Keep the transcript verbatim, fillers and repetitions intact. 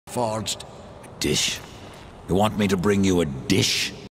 Forged. A dish. You want me to bring you a dish?